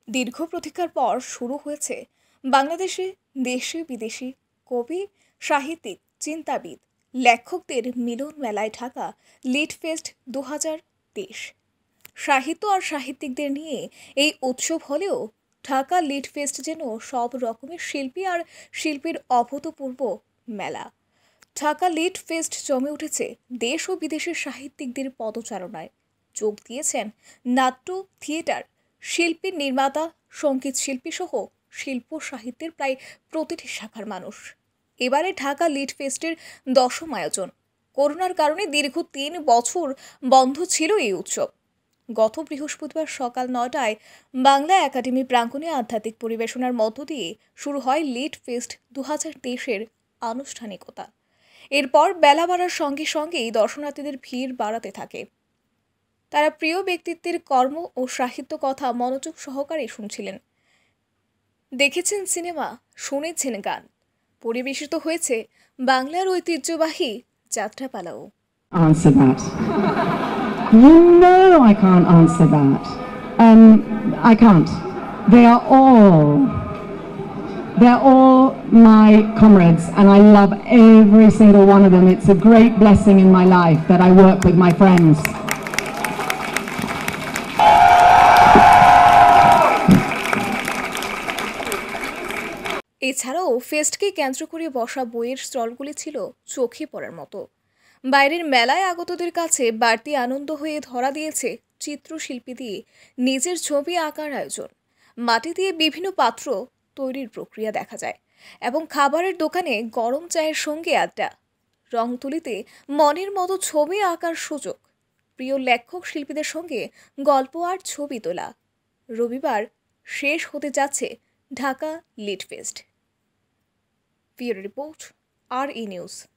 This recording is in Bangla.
দীর্ঘ প্রতীক্ষার পর শুরু হয়েছে বাংলাদেশে দেশি বিদেশি কবি, সাহিত্যিক, চিন্তাবিদ, লেখকদের মিলন মেলায় ঢাকা লিট ফেস্ট 2023। সাহিত্য আর সাহিত্যিকদের নিয়ে এই উৎসব হলেও ঢাকা লিট ফেস্ট যেন সব রকমের শিল্পী আর শিল্পীর অভূতপূর্ব মেলা। ঢাকা লিট ফেস্ট জমে উঠেছে দেশ ও বিদেশের সাহিত্যিকদের পদচারণায়। যোগ দিয়েছেন নাট্য, থিয়েটার শিল্পী, নির্মাতা, সঙ্গীত শিল্পী সহ শিল্প সাহিত্যের প্রায় প্রতিটি শাখার মানুষ। এবারে ঢাকা লিট ফেস্টের 10ম আয়োজন। করোনার কারণে দীর্ঘ 3 বছর বন্ধ ছিল এই উৎসব। গত বৃহস্পতিবার সকাল 9টায় বাংলা একাডেমি প্রাঙ্গণে আধ্যাত্মিক পরিবেশনার মধ্য দিয়ে শুরু হয় লিট ফেস্ট 2023-এর আনুষ্ঠানিকতা। এরপর বেলা বাড়ার সঙ্গে সঙ্গেই দর্শনার্থীদের ভিড় বাড়াতে থাকে। তারা প্রিয় ব্যক্তিত্বের কর্ম ও সাহিত্য কথা মনোযোগ সহকারে শুনছিলেন, দেখেছেন সিনেমা, শুনেছেন গান, পরিবেশিত হয়েছে বাংলার ঐতিহ্যবাহী যাত্রাপালাও। Answer that. You know I can't answer that. I can't. They're all my comrades and I love every single one of them. It's a great blessing in my life that I work with my friends. এছাড়াও ফেস্টকে কেন্দ্র করে বসা বইয়ের স্টলগুলি ছিল চোখে পড়ার মতো। বাইরের মেলায় আগতদের কাছে বাড়তি আনন্দ হয়ে ধরা দিয়েছে চিত্রশিল্পী দিয়ে নিজের ছবি আঁকার আয়োজন, মাটি দিয়ে বিভিন্ন পাত্র তৈরির প্রক্রিয়া দেখা যায় এবং খাবারের দোকানে গরম চায়ের সঙ্গে আড্ডা। রংতুলিতে মনের মতো ছবি আঁকার সুযোগ, প্রিয় লেখক শিল্পীদের সঙ্গে গল্প আর ছবি তোলা। রবিবার শেষ হতে যাচ্ছে Dhaka lit fest. Bureau report, RE news.